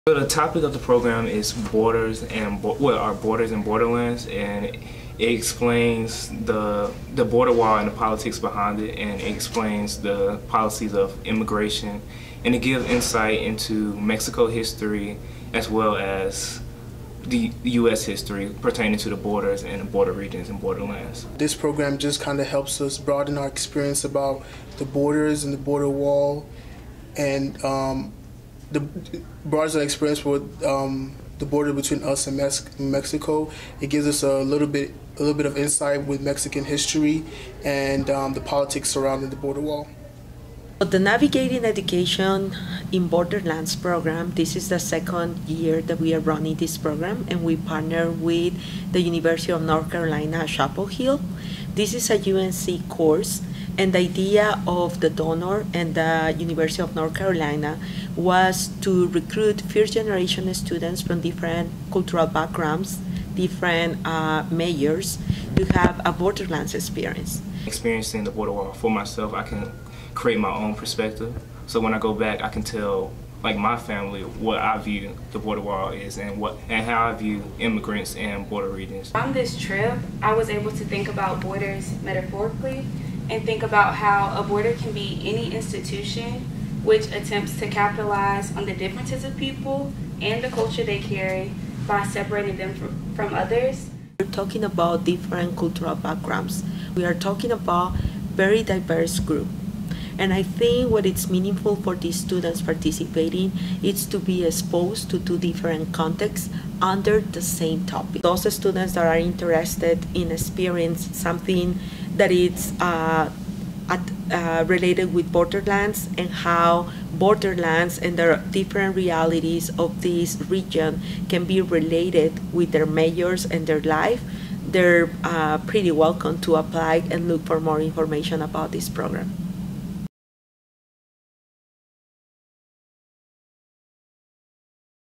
So the topic of the program is borders and borders and borderlands, and it explains the border wall and the politics behind it, and it explains the policies of immigration, and it gives insight into Mexico history as well as the U.S. history pertaining to the borders and the border regions and borderlands. This program just kind of helps us broaden our experience about the borders and the border wall, and the broadens our experience with the border between us and Mexico. It gives us a little bit of insight with Mexican history and the politics surrounding the border wall. The Navigating Education in Borderlands program, this is the second year that we are running this program, and we partner with the University of North Carolina, Chapel Hill. This is a UNC course, and the idea of the donor and the University of North Carolina was to recruit first-generation students from different cultural backgrounds, different mayors, to have a Borderlands experience. Experiencing the border wall for myself, I can create my own perspective. So when I go back, I can tell my family what I view the border wall is and how I view immigrants and border regions. On this trip, I was able to think about borders metaphorically and think about how a border can be any institution which attempts to capitalize on the differences of people and the culture they carry by separating them from others. We're talking about different cultural backgrounds. We are talking about very diverse group. And I think what is meaningful for these students participating is to be exposed to two different contexts under the same topic. Those students that are interested in experiencing something that is related with borderlands and how borderlands and the different realities of this region can be related with their mayors and their life, they're pretty welcome to apply and look for more information about this program.